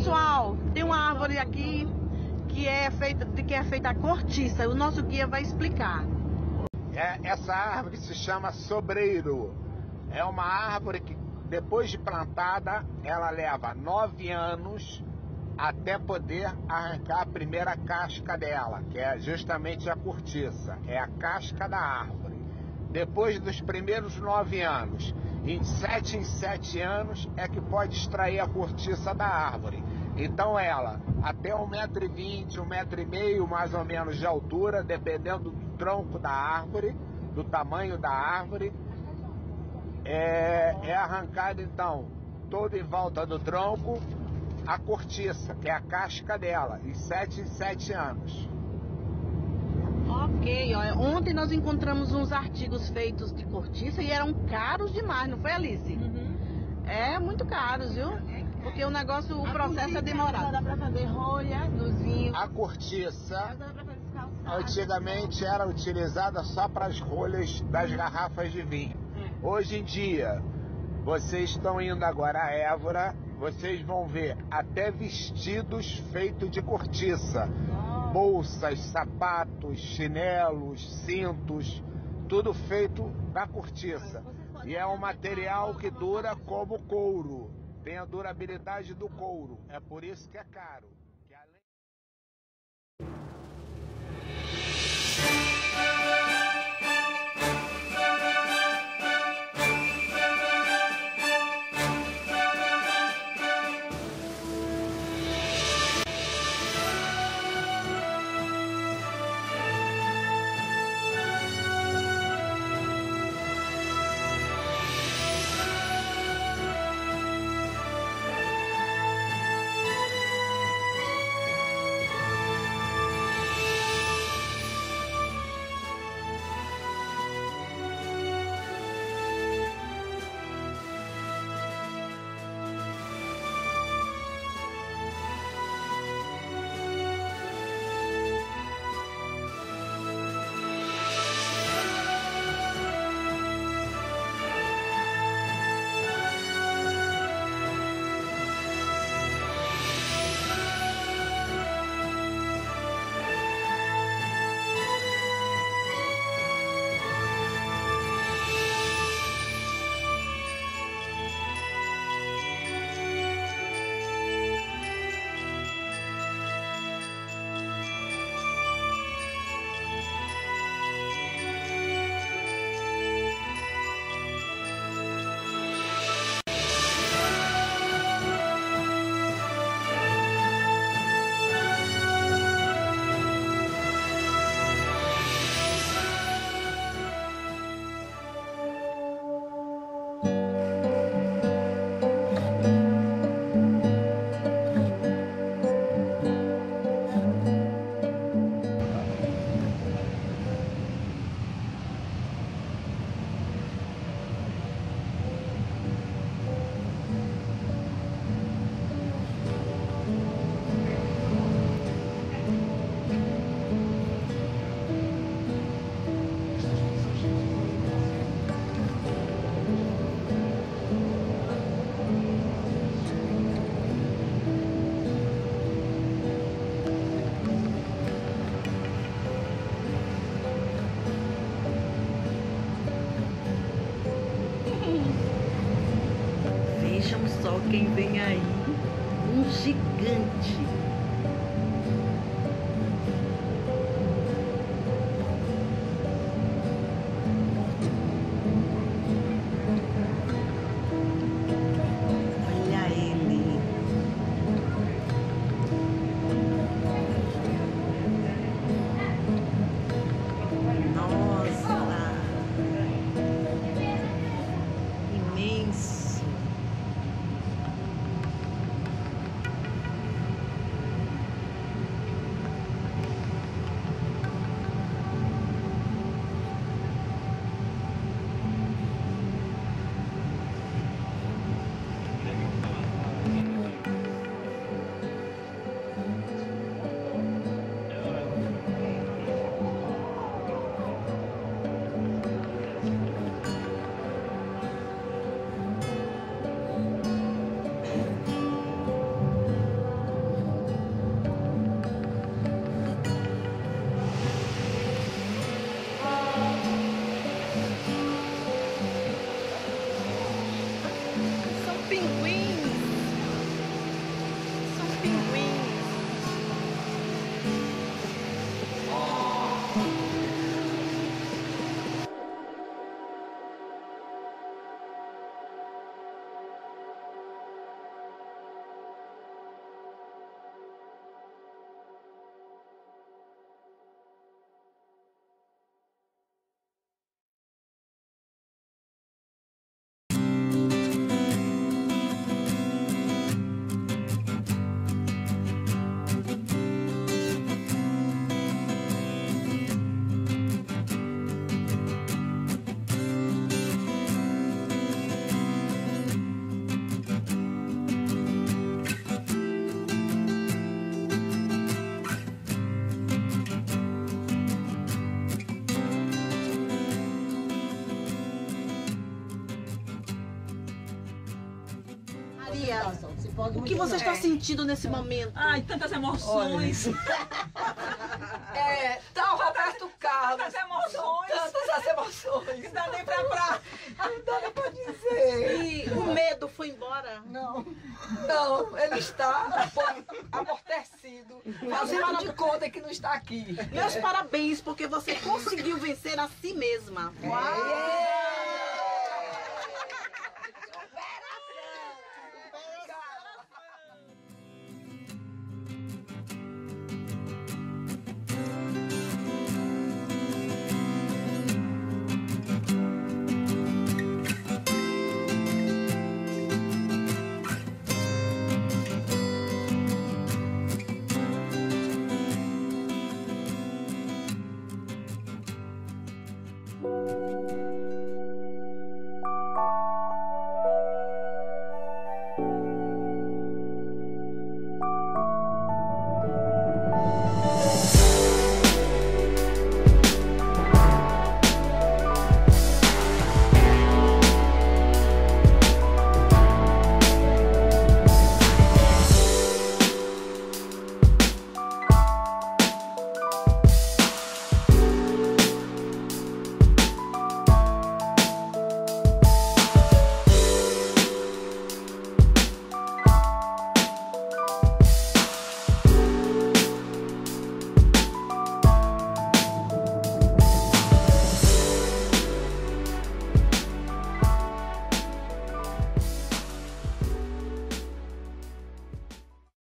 pessoal, tem uma árvore aqui que é feita a cortiça. O nosso guia vai explicar. Essa árvore se chama sobreiro. É uma árvore que, depois de plantada, ela leva 9 anos até poder arrancar a primeira casca dela, que é justamente a cortiça. É a casca da árvore. Depois dos primeiros 9 anos, em 7 anos, é que pode extrair a cortiça da árvore. Então ela, até 1,20 m, 1,5 m mais ou menos de altura, dependendo do tronco da árvore, do tamanho da árvore, é arrancada então, toda em volta do tronco, a cortiça, que é a casca dela, em 7 anos. Ok, ó, ontem nós encontramos uns artigos feitos de cortiça e eram caros demais, não foi, Alice? Uhum. É, muito caros, viu? Porque o negócio, o processo é demorado. Dá pra fazer rolha nos vinhos. A cortiça, antigamente era utilizada só para as rolhas das garrafas de vinho. Hoje em dia, vocês estão indo agora a Évora, vocês vão ver até vestidos feitos de cortiça. Bolsas, sapatos, chinelos, cintos, tudo feito da cortiça. E é um material que dura como couro, tem a durabilidade do couro. É por isso que é caro. Vejam só quem vem aí, um gigante. Olha ele. Nossa, imenso. Maria, o que você está sentindo nesse momento? Ai, tantas emoções. Tá o Roberto Carlos. Tantas emoções. Tantas as emoções. Não dá nem pra... Não dá nem pra dizer. E o medo foi embora? Não, ele está amortecido. Fazendo de conta que não está aqui. Meus parabéns, porque você conseguiu vencer a si mesma. Uau!